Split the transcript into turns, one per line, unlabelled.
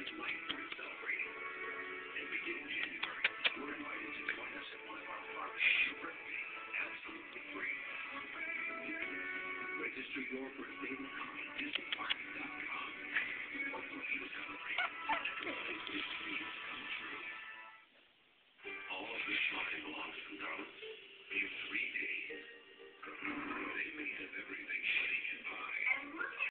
Register your birthday now at DisneyParks.com. Hopefully you celebrate and your dreams come true. All of this money belongs to Darlings in 3 days. They may have everything she can buy.